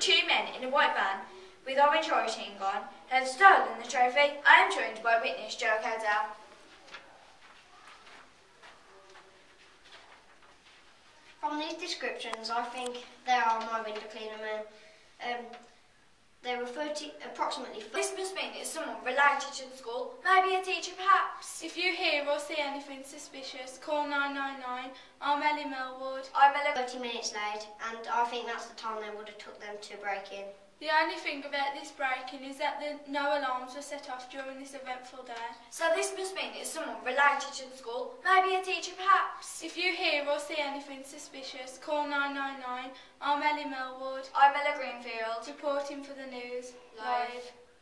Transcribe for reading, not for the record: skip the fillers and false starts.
two men in a white van with orange writing on have stolen the trophy. I am joined by witness Joe Cowdell. From these descriptions, I think they are my window cleaner men. They were approximately... This must mean it's someone related to the school, maybe a teacher perhaps. If you hear or see anything suspicious, call 999. I'm Ellie Melwood. I'm 30 minutes late, and I think that's the time they would have took them to break in. The only thing about this break-in is that no alarms were set off during this eventful day. So this must mean it's someone related to the school, maybe a teacher perhaps. If you hear or see anything suspicious, call 999. I'm Ellie Melwood. I'm Ella Greenfield. Reporting for the news, live.